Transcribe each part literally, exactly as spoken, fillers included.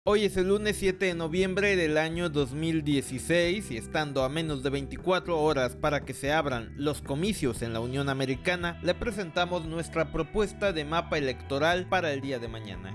Hoy es el lunes siete de noviembre del año dos mil dieciséis y estando a menos de veinticuatro horas para que se abran los comicios en la Unión Americana, le presentamos nuestra propuesta de mapa electoral para el día de mañana.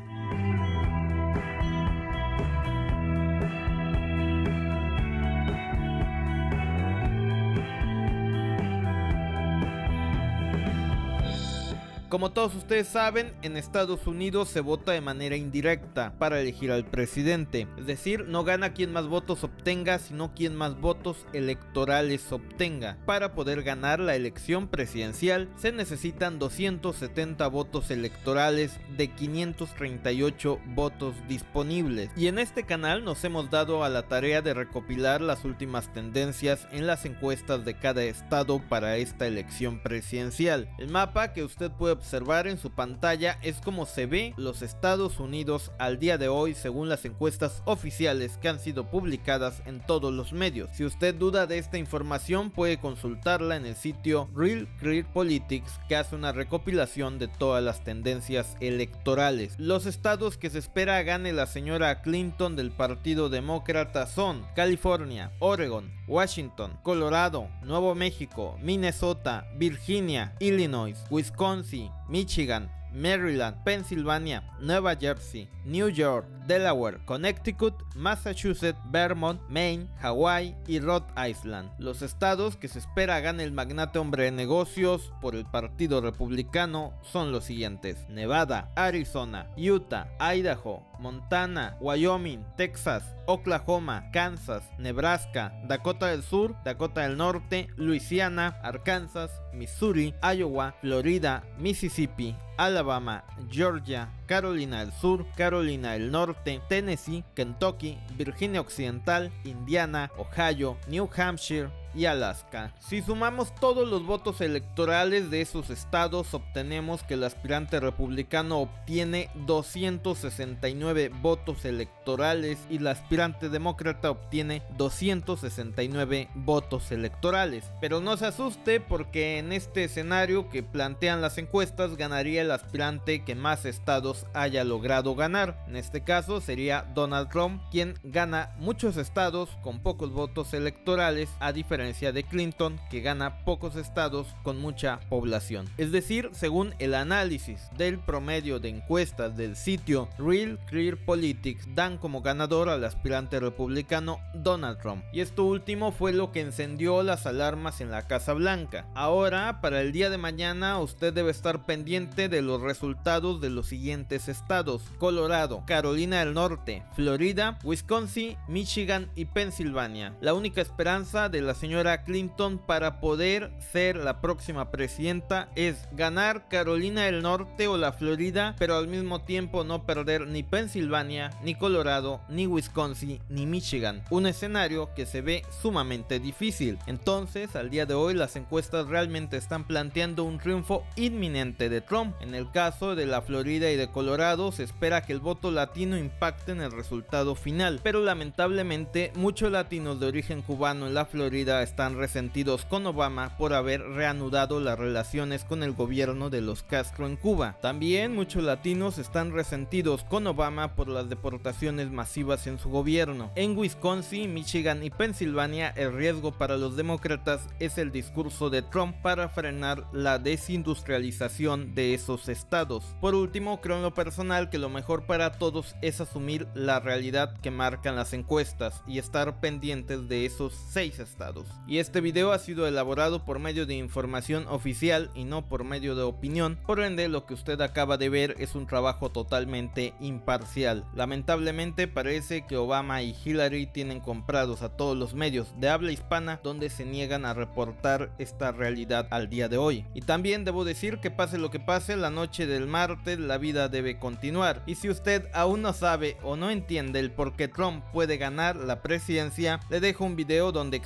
Como todos ustedes saben, en Estados Unidos se vota de manera indirecta para elegir al presidente, es decir, no gana quien más votos obtenga, sino quien más votos electorales obtenga. Para poder ganar la elección presidencial se necesitan doscientos setenta votos electorales de quinientos treinta y ocho votos disponibles. Y en este canal nos hemos dado a la tarea de recopilar las últimas tendencias en las encuestas de cada estado para esta elección presidencial. El mapa que usted puede observar en su pantalla es como se ve los Estados Unidos al día de hoy según las encuestas oficiales que han sido publicadas en todos los medios. Si usted duda de esta información puede consultarla en el sitio Real Clear Politics, que hace una recopilación de todas las tendencias electorales. Los estados que se espera gane la señora Clinton del Partido Demócrata son California, Oregon, Washington, Colorado, Nuevo México, Minnesota, Virginia, Illinois, Wisconsin, Michigan, Maryland, Pensilvania, Nueva Jersey, New York, Delaware, Connecticut, Massachusetts, Vermont, Maine, Hawaii y Rhode Island. Los estados que se espera gane el magnate hombre de negocios por el Partido Republicano son los siguientes: Nevada, Arizona, Utah, Idaho, Montana, Wyoming, Texas, Oklahoma, Kansas, Nebraska, Dakota del Sur, Dakota del Norte, Luisiana, Arkansas, Missouri, Iowa, Florida, Mississippi, Alabama, Georgia, Carolina del Sur, Carolina del Norte, Tennessee, Kentucky, Virginia Occidental, Indiana, Ohio, New Hampshire y Alaska. Si sumamos todos los votos electorales de esos estados, obtenemos que el aspirante republicano obtiene doscientos sesenta y nueve votos electorales y el aspirante demócrata obtiene doscientos sesenta y nueve votos electorales. Pero no se asuste, porque en este escenario que plantean las encuestas ganaría el aspirante que más estados haya logrado ganar. En este caso sería Donald Trump, quien gana muchos estados con pocos votos electorales, a diferencia de Clinton, que gana pocos estados con mucha población. Es decir, según el análisis del promedio de encuestas del sitio Real Clear Politics, dan como ganador al aspirante republicano Donald Trump. Y esto último fue lo que encendió las alarmas en la Casa Blanca. Ahora, para el día de mañana, usted debe estar pendiente de los resultados de los siguientes estados: Colorado, Carolina del Norte, Florida, Wisconsin, Michigan y Pensilvania. La única esperanza de la señora Clinton para poder ser la próxima presidenta es ganar Carolina del Norte o la Florida, pero al mismo tiempo no perder ni Pensilvania, ni Colorado, ni Wisconsin, ni Michigan. Un escenario que se ve sumamente difícil. Entonces, al día de hoy las encuestas realmente están planteando un triunfo inminente de Trump. En el caso de la Florida y de Colorado se espera que el voto latino impacte en el resultado final, pero lamentablemente muchos latinos de origen cubano en la Florida están resentidos con Obama por haber reanudado las relaciones con el gobierno de los Castro en Cuba. También muchos latinos están resentidos con Obama por las deportaciones masivas en su gobierno. En Wisconsin, Michigan y Pensilvania, el riesgo para los demócratas es el discurso de Trump para frenar la desindustrialización de esos estados. Por último, creo en lo personal que lo mejor para todos es asumir la realidad que marcan las encuestas y estar pendientes de esos seis estados. Y este video ha sido elaborado por medio de información oficial y no por medio de opinión, por ende lo que usted acaba de ver es un trabajo totalmente imparcial. Lamentablemente parece que Obama y Hillary tienen comprados a todos los medios de habla hispana donde se niegan a reportar esta realidad al día de hoy. Y también debo decir que pase lo que pase, la noche del martes la vida debe continuar, y si usted aún no sabe o no entiende el por qué Trump puede ganar la presidencia, le dejo un video donde explico la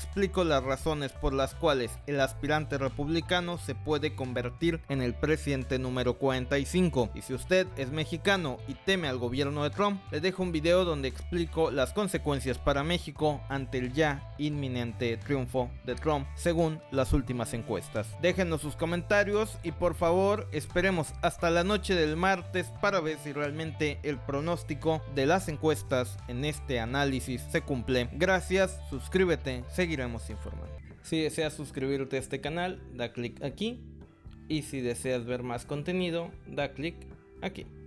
las razones por las cuales el aspirante republicano se puede convertir en el presidente número cuarenta y cinco. Y si usted es mexicano y teme al gobierno de Trump, le dejo un video donde explico las consecuencias para México ante el ya inminente triunfo de Trump según las últimas encuestas. Déjenos sus comentarios y por favor esperemos hasta la noche del martes para ver si realmente el pronóstico de las encuestas en este análisis se cumple. Gracias, suscríbete, seguiremos informando. Si deseas suscribirte a este canal, da clic aquí, y si deseas ver más contenido, da clic aquí.